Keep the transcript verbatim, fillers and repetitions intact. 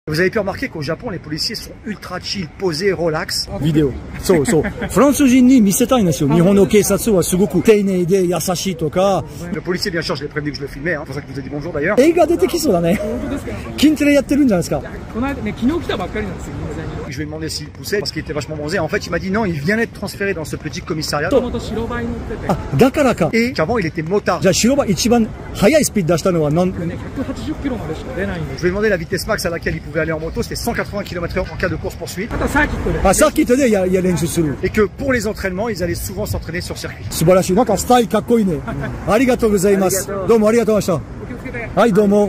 Vous avez pu remarquer qu'au Japon, les policiers sont ultra chill, posés, relax. Vidéo. So, so. フランス人に見せたいんですよ。日本の警察はすごく丁寧で優しいとか。 Le policier, bien sûr, je l'ai prévenu que je le filmais, hein. C'est pour ça que je vous ai dit bonjour d'ailleurs. 映画出てきそうだね。筋トレやってるんじゃないですか。 この間ね、昨日来たばっかりなんですよ。 Je lui ai demandé s'il poussait parce qu'il était vachement bronzé. En fait, il m'a dit non, il vient d'être transféré dans ce petit commissariat. Ah, だからか。 Et qu'avant, il était motard. じゃあ白バイ一番速いスピード出したのは何？ Je lui ai demandé la vitesse max à laquelle il pouvait aller en moto, c'était cent quatre-vingts kilomètres heure en cas de course poursuite. あ、サーキットでやや練習する。 Et que pour les entraînements, ils allaient souvent s'entraîner sur circuit. 素晴らしい。なんかスタイルかっこいいね。ありがとうございます。どうもありがとうございました。はい、どうも。